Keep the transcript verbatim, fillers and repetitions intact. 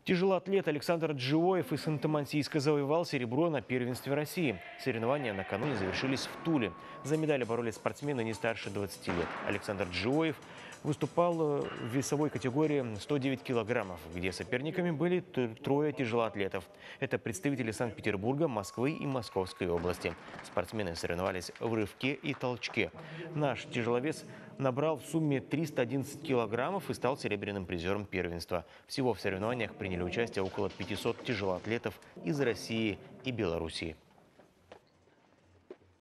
Тяжелоатлет Александр Джиоев из Ханты-Мансийска завоевал серебро на первенстве России. Соревнования накануне завершились в Туле. За медали боролись спортсмены не старше двадцати лет. Александр Джиоев выступал в весовой категории сто девять килограммов, где соперниками были трое тяжелоатлетов. Это представители Санкт-Петербурга, Москвы и Московской области. Спортсмены соревновались в рывке и толчке. Наш тяжеловес набрал в сумме триста одиннадцать килограммов и стал серебряным призером первенства. Всего в соревнованиях приняли участие около пятисот тяжелоатлетов из России и Белоруссии.